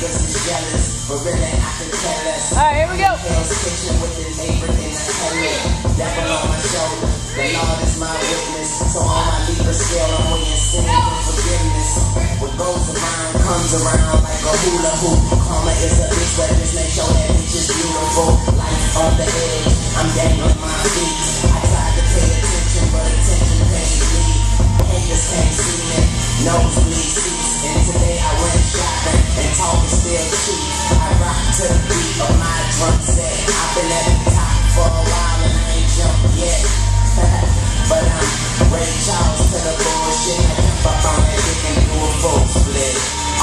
niggas is jealous, but really I can tell us. Alright, here we go. Hell's Kitchen with the neighbor in the helmet. Devil on my shoulder, the Lord is my witness. So on my Libra scale, I'm weighing sin for forgiveness. What goes around comes around like a hula hoop. Karma is a bitch, but this make sure that bitch is beautiful. Life on the edge, I'm dangling my feet. I tried to pay attention, but attention paid me. Haters can't see me, nosebleed seats. And today I went shopping, and talk is still cheap. I rock to the beat of my drum set. I've been at the top for a while and I ain't jumped yet. But I'm Ray Charles to the bullshit. I jump up on that dick and do a full split.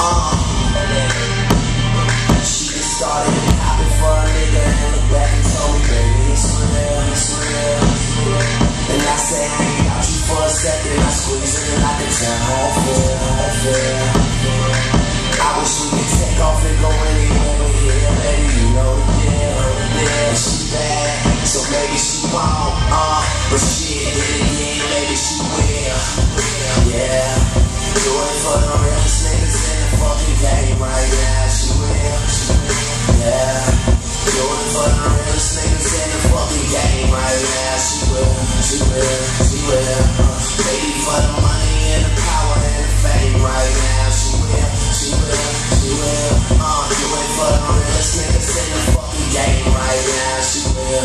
She just started to copy for a nigga and look back and told me, baby, it's real, it's real. And I say, I ain't got you for a second. I squeeze it and I can tell how I feel. I wish we could take off and go anywhere but here, baby, you know the deal. Yeah, she bad, so maybe she won't, but shit, did it again, maybe she will. Yeah, do it for the realest niggas in the fucking game right now. She will. Yeah, do it for the realest niggas in the fucking game right now. She will. Baby, for the money and the power and the fame right now. She will. Do it for the realest niggas in the fucking game right now. She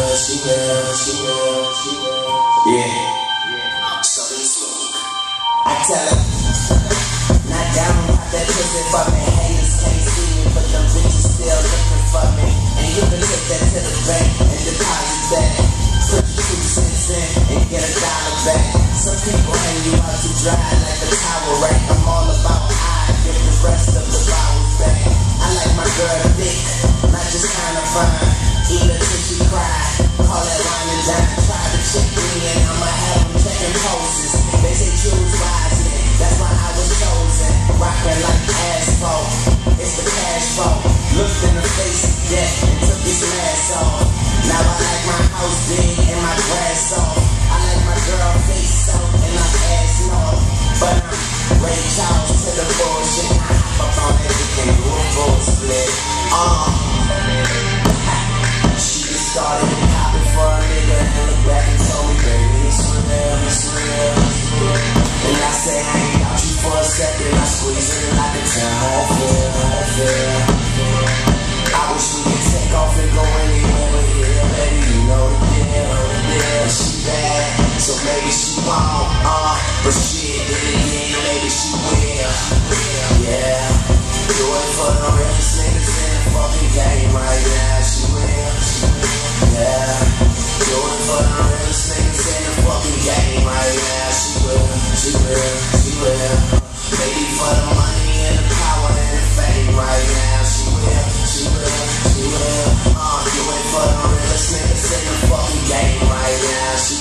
will. Yeah. Something smooth. I tell her, not down, pop that pussy for me. Haters can't see me, but them bitches still looking for me. And you can take that to the bank and deposit that. Put your 2 cents in and get $1 back. Some people hang you out to dry like a towel rack. I'm all about I give the rest of the bowels back. I like my girl thick, not just kind of fine. Eat her till she cry, call that wine and dine. Try to check me and I'ma have them checking poses. They say choose wisely, that's why I was chosen. Rockin' like asphalt, it's the cash fault. Looked in the face of death and took his mask off. Now I like my house big and my grass soft. I like my girl face soft and my ass north. But I'm Ray Charles to the bullshit. I hop up on that dick and do a full split. She just started to copy for a nigga and look back and told me, baby, it's real. And I say, I ain't got you for a second. I squeeze it and I can tell how I feel. I wish we could take off and go anywhere but here, baby, you know the deal. She bad, so maybe she won't, but shit, did it again, maybe she will. Yeah, do it for the realest niggas in the fucking game right now. She will. Yeah, do it for the realest niggas in the fucking game right now. She will. Maybe for the money and the power and the fame right now. She will. Do it for the realest niggas in the fucking game right now. She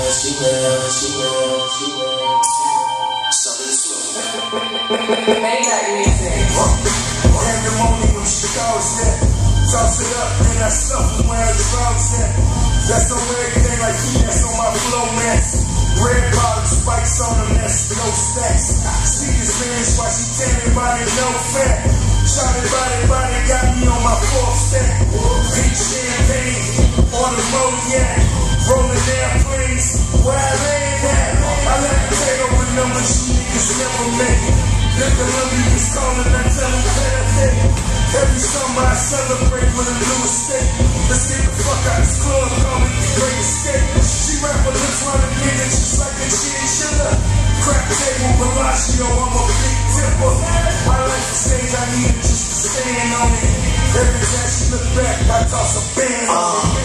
will. Something smooth. Maybach music. Pandemonium when she goes there. Toss it up and I stuff it where the drums at. That's on everything like that's on my flow mess. Red bottom spikes on them, that's no stacks. See this man's why she tanning body, no fat. Shotty body, got me on my 4th stack. Pink champagne on the Modiac. Rolling airplanes, where I land at. I like to take over numbers you niggas never make. Let the Olympians call it, I tell them that. Every summer I celebrate with a new estate. Let's get the fuck out this club, call it the great escape. She wrap her lips around the nigga just like a chinchilla. Crack table, Bellagio, I'm a big tipper. I like the stage, I need it just to stand on it. Every time she look back, I toss a band on it.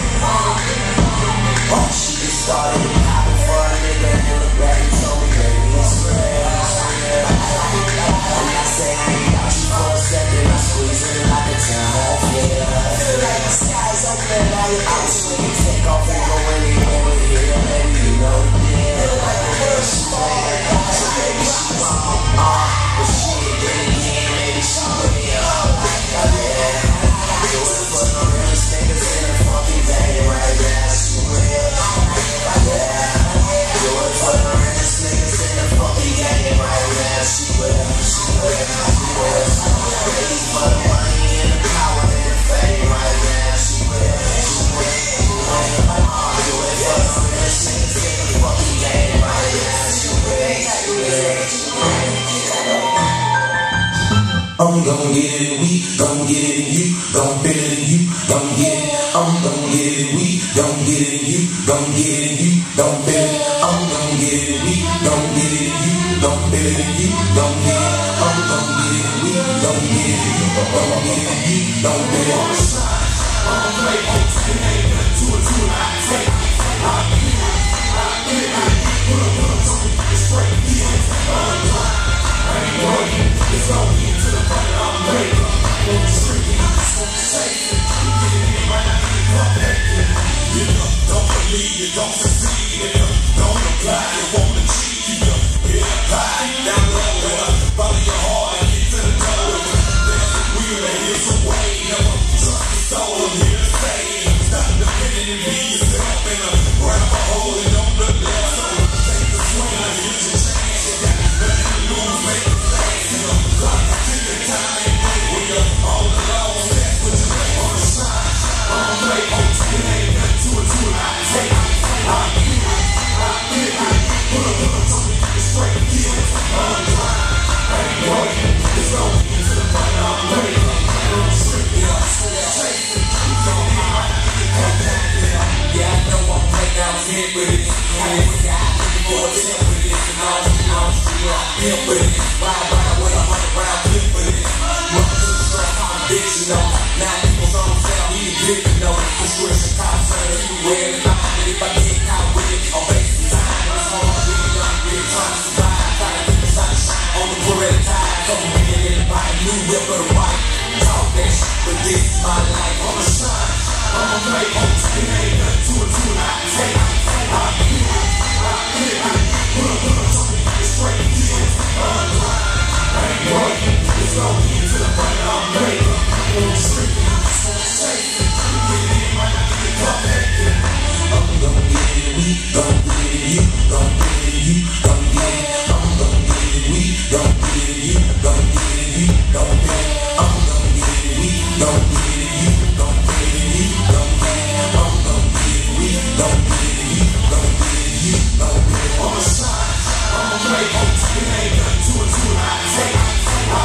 She just started to copy for a nigga and look back and told me, baby, it's real. And I say, I ain't got you for a second. I squeeze it and I can tell how I feel like the sky's open, all your eyes we can take off and go anywhere but here, baby, you know the deal. She bad, so maybe she won't, but shit, then again, maybe she will. Yeah, do it for the realest niggas in the fucking game right now. She will. Yeah, do it for the realest niggas in the fucking game right now. She will. Ready for the money get it and we gon' get it and you gon' feel it and you gon' get it. I'm gon' get it and we gon' get it and you gon' get it and you gon' feel it. I'm gon' get it and we gon' get it and you gon' feel it and you gon' get it. I'm gon' get it and we gon' get it and you gon' get it and you gon' feel it. I'm play hopes and ain't nothing to it, I take it. I get it, put up, it's straight, get it. I ain't working, it's gon' get to the point I'm ready. On the street, take it. You get it in right now, you come back in. You don't believe, you don't succeed, don't apply, you won't achieve. Get a pie, down low, follow your heart and get to the door. There's a wheel and here's a way. Never trust your soul, I'm here to say. Stop depending and be yourself and grab a hold and don't look left. So take the swing, here's your chance. You got nothing to lose, make it fast. Clock to your time and when you're all alone, that's what you make on the shine. I'm play hopes, it ain't nothing to it, I take it. I get it, put up, it's straight, get it. I'm blind, I ain't working, it's gon' get to the point I'm ready. On the street, take it. You gon' be right, you come back there. Yeah, I know I'm playing out here with it. I ain't a guy looking for a tip with this. And all the street, I'm here with it. Ride with 100 round clip with it. Welcome to the strap, I'm a bitch, you know. Now people's on sale, we ain't big, you know. Prescription cops, everywhere in line. And if I get caught with it, I'll face the time. It's hard to be young, real time to survive. Gotta keep the sunshine on the Beretta tide. Couple million in the body, new whip for the white. Talk that shit, but this is my life. I'm a shine, I'm a play hopes. It ain't nothing to it, I take it. I get it, put up, it's straight, get it. I'm blind, I ain't working, it's gon' get to the point I'm ready. On the street, take it. You get it in right now, you come back in. I'm gon' get it, we gon' get it, you gon' get it, you gon' get it. I'm gon' get it, we gon' get it, you gon' get it, you gon' get it. I'm gon' get it, we gon' get it, you gon' get it, you gon' get it. I'm gon' get it, we gon' get it, you gon' get it, you gon' get it. I'm a shine, I'm a play hopes, it ain't nothing to it, I take it. I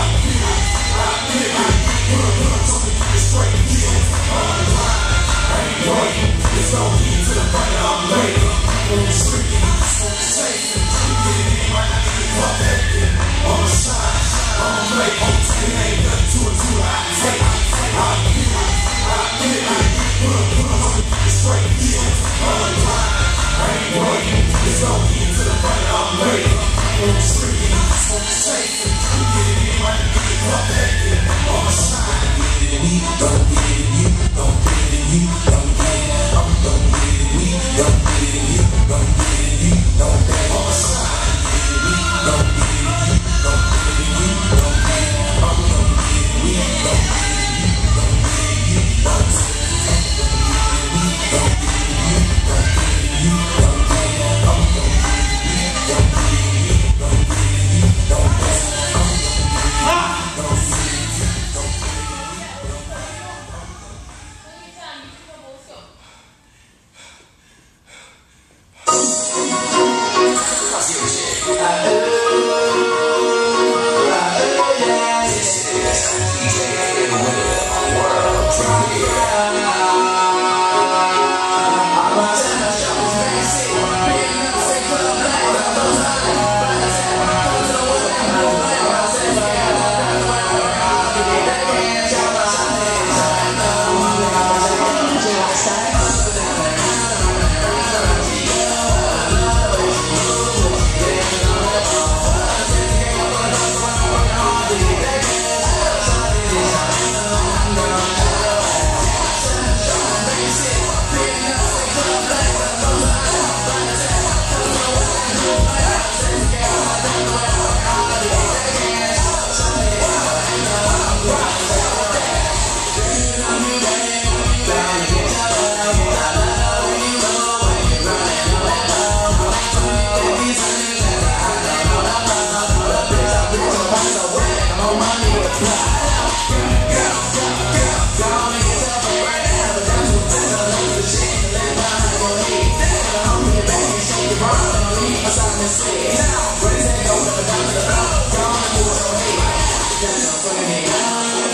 get it, put up, it's straight, get it. I'm blind, I ain't working, it's gon' get to the point I'm ready. On the street, take it. You get it in right now, you come back in. I'm a shine, I'm a play hopes, it ain't nothing to it, I take it. I get it, put up, it's straight, get it. I'm blind, I ain't working, it's gon' get to the point I'm ready. On the street, take it. You get it in right now, you come back in. I'm a shine, get it, we gon' get it, you gon' get it, you gon' get it. I'm gon' get it, we gon' get it, you gon' get it, you gon' get it. I'm a shine, get it, we gon' get it, you gon' get it, you gon' get it. I'm gon' get it, we gon' get it, you gon' get it, you gon' get it. We gon' get it, you gon' get it, you gon' get it. I'm gon' get it, we gon' get it, you gon' get it, you gon' get it. Now,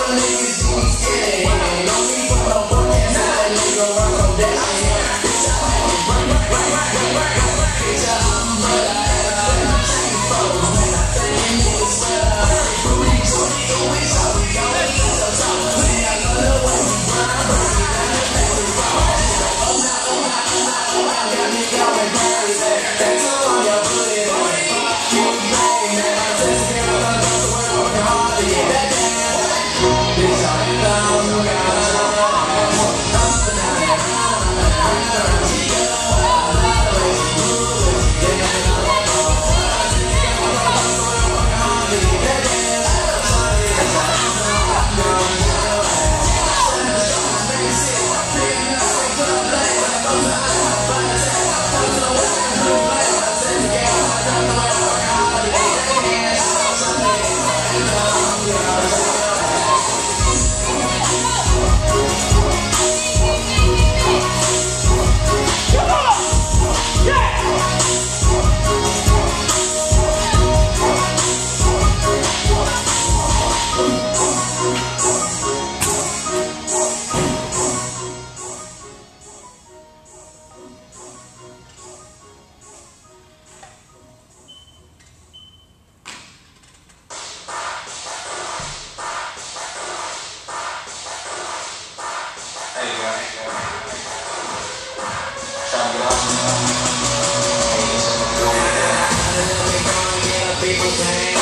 People